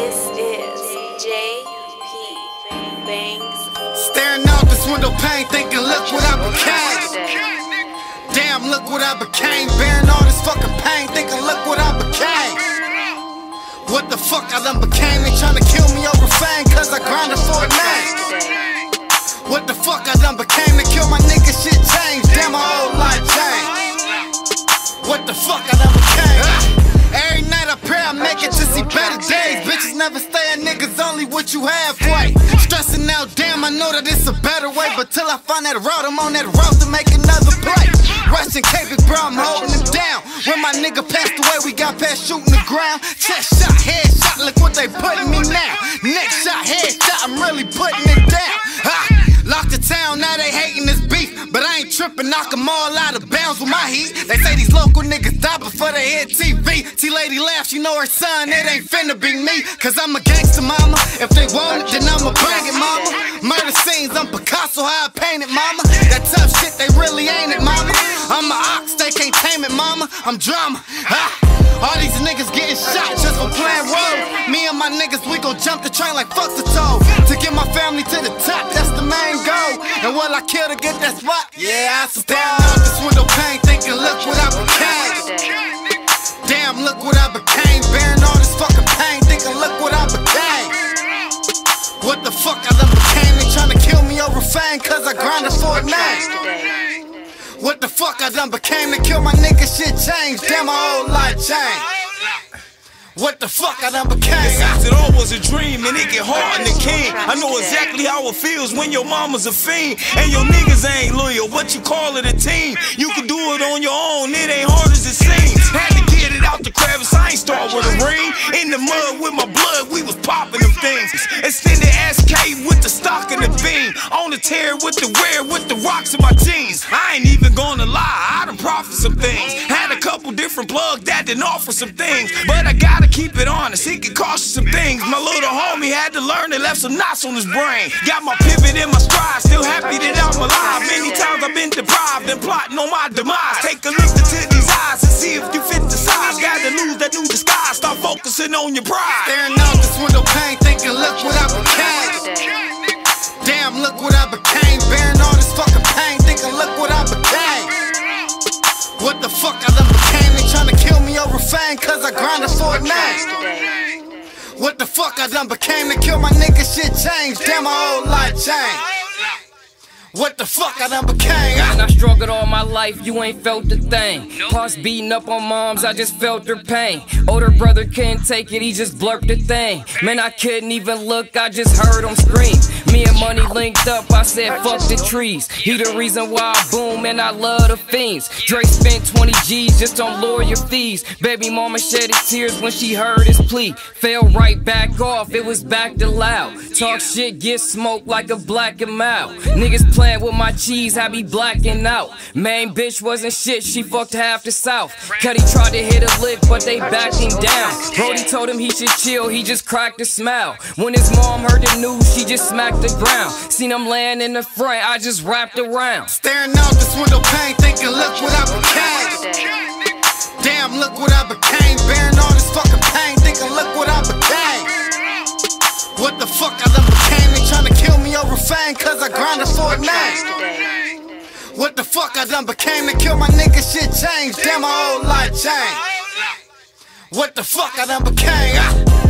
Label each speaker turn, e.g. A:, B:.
A: This is JP Bangs.
B: Staring out this window pane, thinking, look what I became. Damn, look what I became. Bearing all this fucking pain, thinking, look what I became. What the fuck I done became? They tryna kill me over fame, cause I grinded for a name. What the fuck I done became? To kill my nigga, shit changed. Damn, my whole life changed. What the fuck I done became? Every night I pray I make it to see better days. Bitches never stay a niggas only what you halfway. Stressing out, damn, I know that it's a better way. But till I find that route, I'm on that route to make another play. Rushing Cape, bro, I'm holding him down. When my nigga passed away, we got past shooting the ground. Chest shot, head shot, look what they putting me now. Next shot, head shot, I'm really putting it down. Locked the town, now they hating this beef. But I ain't tripping, knock them all out of bounds with my heat. They say these local niggas die before they hit TV. T-Lady laughs, you know her son, it ain't finna be me. Cause I'm a gangster, mama. If they want it, then I'ma bring it, mama. Murder scenes, I'm Picasso, how I paint it, mama. That tough shit, they really ain't it, mama. I'm a ox, they can't tame it, mama. I'm drama. All these niggas getting shot just for playing road. Me and my niggas, we gon' jump the train like fuck the toll. To get my family to the top, that's the main goal. And what I kill to get that spot? Yeah, I suppose. Staring out this window pane, thinking, look what I became. Damn, look what I became. Bearing all this fucking pain, thinking, look what I became. What the fuck I done became? They tryna kill me over fame, cause I grinded for a name. What the fuck I done became? To kill my nigga, shit changed. Damn, my whole life changed. What the fuck I done became?
C: Besides, it all was a dream and it get hard in the king. I know exactly how it feels when your mama's a fiend and your niggas ain't loyal, but you call it a team. You can do it on your own, it ain't hard as it seems. Had to get it out the crevice, I ain't start with a ring. In the mud with my blood, we was popping them things. Extended SK with the stock and the beam. On the tear with the wear with the rocks in my jeans. I ain't even gonna lie, I done profit some things. Had a couple different plugs that didn't offer some things, but I gotta keep it honest, it could cost you some things. My little homie had to learn and left some knots on his brain. Got my pivot in my stride, still happy that I'm alive. Many times I've been deprived and plotting on my demise. Take a look into these eyes and see if you fit the size. Gotta lose that new disguise, start focusing on your pride.
B: Staring out this window pane, thinking, look what I became. Damn, look what I became. Bearing all this fucking pain, thinking, look what I became. What the fuck I done became? They tryna kill me over fame, cause I grinded for a name. What the fuck I done became? To kill my nigga, shit changed. Damn, my whole life changed. What the fuck I done became?
D: And I struggled all my life, you ain't felt a thing. Pops beating up on moms, I just felt their pain. Older brother couldn't take it, he just blurted the thing. Man, I couldn't even look, I just heard him scream. Me and Money linked up, I said fuck the trees. He the reason why I boom and I love the fiends. Drake spent 20 G's just on lawyer fees. Baby mama shed his tears when she heard his plea. Fell right back off, it was back to loud. Talk shit, get smoked like a black and mild. Niggas playing with my cheese, I be blacking out. Main bitch wasn't shit, she fucked half the South. Cuddy tried to hit a lick, but they backed him down. Brody told him he should chill, he just cracked a smile. When his mom heard the news, she just smacked the ground. Seen him laying in the front, I just wrapped around.
B: Staring out this window pane, thinking, look what I became. Damn, look what I became. Bearing all this fucking pain, thinking, look what I became. What the fuck I done became? They tryna kill me over fame, cause I grinded for a name. What the fuck I done became? To kill my nigga, shit changed. Damn, my whole life changed. What the fuck I done became?